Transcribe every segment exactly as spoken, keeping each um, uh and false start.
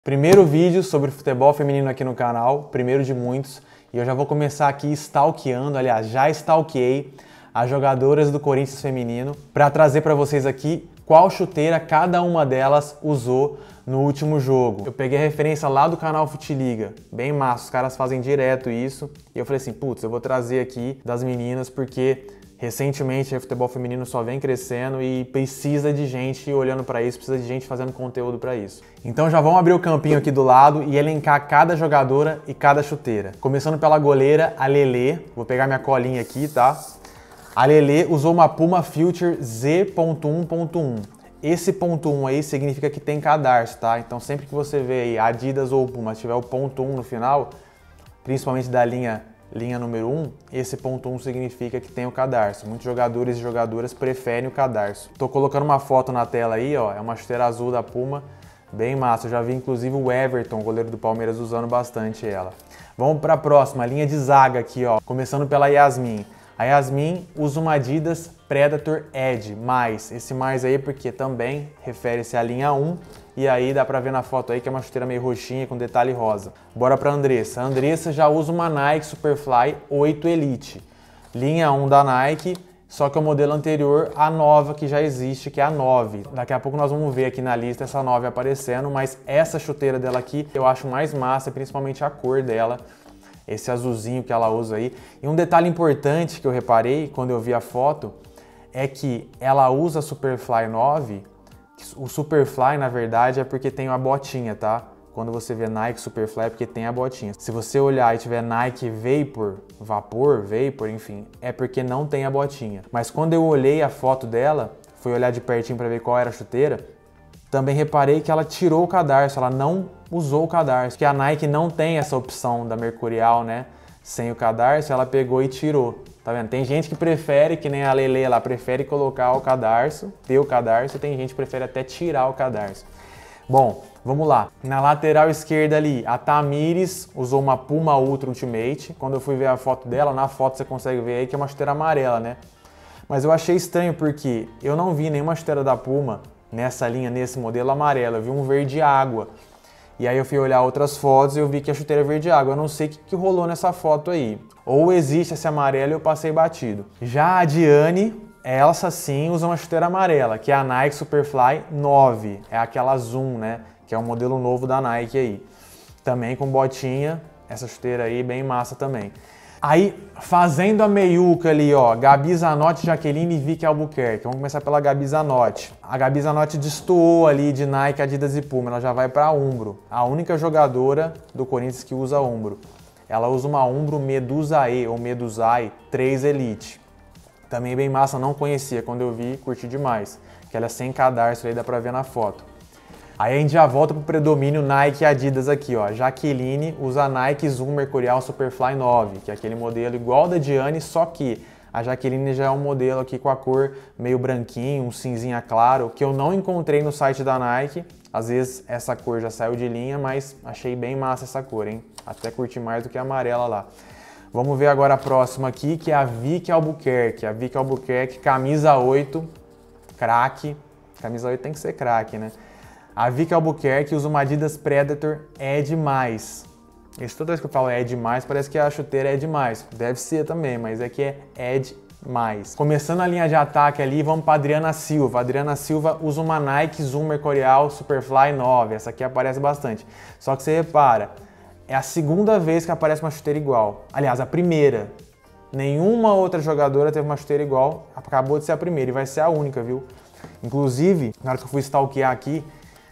Primeiro vídeo sobre futebol feminino aqui no canal, primeiro de muitos, e eu já vou começar aqui stalkeando, aliás, já stalkeei as jogadoras do Corinthians feminino para trazer para vocês aqui qual chuteira cada uma delas usou no último jogo. Eu peguei a referência lá do canal Futiliga, bem massa, os caras fazem direto isso, e eu falei assim, putz, eu vou trazer aqui das meninas porque recentemente o futebol feminino só vem crescendo e precisa de gente olhando para isso, precisa de gente fazendo conteúdo para isso. Então já vamos abrir o campinho aqui do lado e elencar cada jogadora e cada chuteira. Começando pela goleira, a Lelê. Vou pegar minha colinha aqui, tá? A Lelê usou uma Puma Future Z um ponto um. Esse ponto um aí significa que tem cadarço, tá? Então sempre que você vê aí Adidas ou Puma, se tiver o ponto um no final, principalmente da linha linha número um, esse ponto um significa que tem o cadarço. Muitos jogadores e jogadoras preferem o cadarço. Tô colocando uma foto na tela aí, ó, é uma chuteira azul da Puma, bem massa. Eu já vi inclusive o Everton, goleiro do Palmeiras, usando bastante ela. Vamos para a próxima, linha de zaga aqui, ó, começando pela Yasmin. A Yasmin usa uma Adidas Predator Edge, mais, esse mais aí porque também refere-se à linha um, e aí dá pra ver na foto aí que é uma chuteira meio roxinha com detalhe rosa. Bora pra Andressa. A Andressa já usa uma Nike Superfly oito Elite, linha um da Nike, só que é o modelo anterior à nova que já existe, que é a nove. Daqui a pouco nós vamos ver aqui na lista essa nove aparecendo, mas essa chuteira dela aqui eu acho mais massa, principalmente a cor dela. Esse azulzinho que ela usa aí. E um detalhe importante que eu reparei quando eu vi a foto é que ela usa a Superfly nove. O Superfly, na verdade, é porque tem a botinha, tá? Quando você vê Nike Superfly é porque tem a botinha. Se você olhar e tiver Nike Vapor, Vapor, Vapor, enfim, é porque não tem a botinha. Mas quando eu olhei a foto dela, fui olhar de pertinho para ver qual era a chuteira, também reparei que ela tirou o cadarço, ela não usou o cadarço, porque a Nike não tem essa opção da Mercurial, né? Sem o cadarço, ela pegou e tirou. Tá vendo? Tem gente que prefere, que nem a Lelê, ela prefere colocar o cadarço, ter o cadarço, e tem gente que prefere até tirar o cadarço. Bom, vamos lá. Na lateral esquerda ali, a Tamires usou uma Puma Ultra Ultimate. Quando eu fui ver a foto dela, na foto você consegue ver aí que é uma chuteira amarela, né? Mas eu achei estranho porque eu não vi nenhuma chuteira da Puma nessa linha, nesse modelo amarelo. Eu vi um verde água. E aí eu fui olhar outras fotos e eu vi que a chuteira é verde água. Eu não sei o que, que rolou nessa foto aí. Ou existe esse amarelo e eu passei batido. Já a Diane, essa sim usa uma chuteira amarela, que é a Nike Superfly nove. É aquela Zoom, né? Que é um modelo novo da Nike aí. Também com botinha, essa chuteira aí bem massa também. Aí, fazendo a meiuca ali, ó, Gabi Zanotti, Jaqueline e Vicky Albuquerque. Vamos começar pela Gabi Zanotti. A Gabi Zanotti destoou ali de Nike, Adidas e Puma, ela já vai para Umbro. A única jogadora do Corinthians que usa Umbro. Ela usa uma Umbro Medusae ou Medusae três Elite. Também bem massa, não conhecia, quando eu vi, curti demais. Que ela é sem cadarço, aí dá pra ver na foto. Aí a gente já volta pro predomínio Nike e Adidas aqui, ó. Jaqueline usa a Nike Zoom Mercurial Superfly nove, que é aquele modelo igual da Diane, só que a Jaqueline já é um modelo aqui com a cor meio branquinho, um cinzinha claro, que eu não encontrei no site da Nike. Às vezes essa cor já saiu de linha, mas achei bem massa essa cor, hein? Até curti mais do que a amarela lá. Vamos ver agora a próxima aqui, que é a Vicky Albuquerque. A Vicky Albuquerque, camisa oito, craque. Camisa oito tem que ser craque, né? A Vicky Albuquerque usa uma Adidas Predator É Demais. Isso, toda vez que eu falo É Demais, parece que a chuteira é demais. Deve ser também, mas é que é É Demais. Começando a linha de ataque ali, vamos para Adriana Silva. A Adriana Silva usa uma Nike Zoom Mercurial Superfly nove. Essa aqui aparece bastante. Só que você repara, é a segunda vez que aparece uma chuteira igual. Aliás, a primeira. Nenhuma outra jogadora teve uma chuteira igual. Acabou de ser a primeira e vai ser a única, viu? Inclusive, na hora que eu fui stalkear aqui,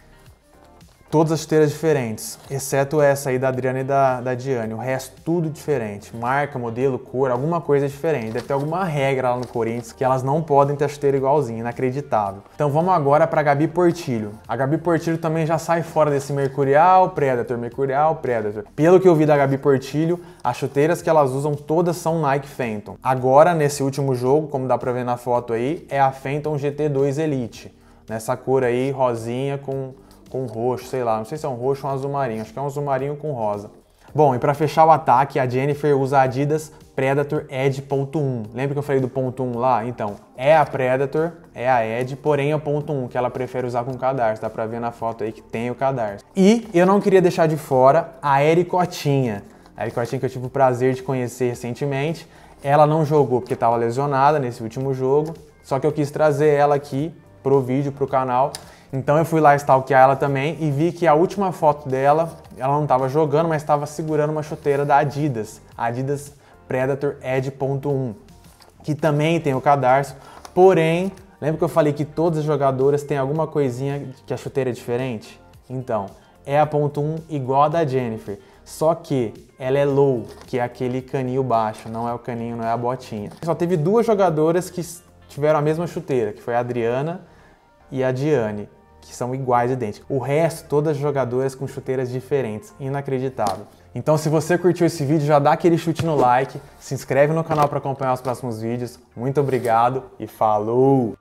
todas as chuteiras diferentes, exceto essa aí da Adriana e da, da Diane. O resto tudo diferente. Marca, modelo, cor, alguma coisa diferente. Deve ter alguma regra lá no Corinthians que elas não podem ter a chuteira igualzinha, inacreditável. Então vamos agora para a Gabi Portillo. A Gabi Portillo também já sai fora desse Mercurial, Predator, Mercurial, Predator. Pelo que eu vi da Gabi Portillo, as chuteiras que elas usam todas são Nike Phantom. Agora, nesse último jogo, como dá para ver na foto aí, é a Phantom G T dois Elite. Nessa cor aí, rosinha com... com roxo, sei lá, não sei se é um roxo ou um azul marinho, acho que é um azul marinho com rosa. Bom, e para fechar o ataque, a Jennifer usa a Adidas Predator Edge ponto um. Lembra que eu falei do ponto um lá? Então, é a Predator, é a Edge, porém é o ponto um, que ela prefere usar com cadarço. Dá pra ver na foto aí que tem o cadarço. E eu não queria deixar de fora a Ericotinha. A Ericotinha que eu tive o prazer de conhecer recentemente. Ela não jogou porque estava lesionada nesse último jogo, só que eu quis trazer ela aqui pro vídeo, pro canal. Então eu fui lá stalkear ela também e vi que a última foto dela, ela não estava jogando, mas estava segurando uma chuteira da Adidas, a Adidas Predator Edge ponto um, que também tem o cadarço, porém, lembra que eu falei que todas as jogadoras têm alguma coisinha que a chuteira é diferente? Então, é a ponto um igual a da Jennifer, só que ela é low, que é aquele caninho baixo, não é o caninho, não é a botinha. Só teve duas jogadoras que tiveram a mesma chuteira, que foi a Adriana e a Diane, que são iguais e idênticas. O resto, todas as jogadoras com chuteiras diferentes. Inacreditável. Então, se você curtiu esse vídeo, já dá aquele chute no like, se inscreve no canal para acompanhar os próximos vídeos. Muito obrigado e falou!